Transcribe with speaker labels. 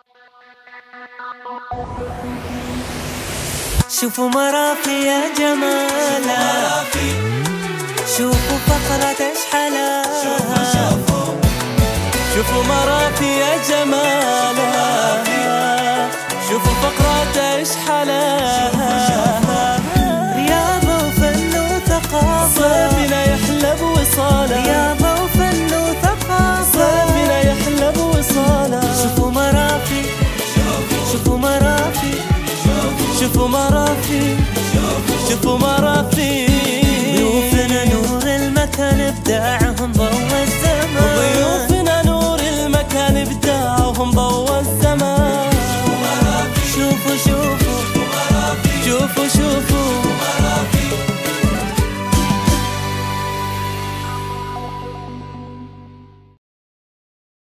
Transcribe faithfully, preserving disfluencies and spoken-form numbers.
Speaker 1: شوفوا مرافي يا جمالها، شوفوا فقرة اشحالها، شوفوا مرافي يا جمالها، شوفوا فقرة اشحالها. رياضة وفن وثقافة، صيفنا يحلى بوصالها. رياضة وفن وثقافة، صيفنا يحلى بوصالها. شوفوا مرافي، شوفوا مرافي، شوفوا مرافي، شوفوا مرافي.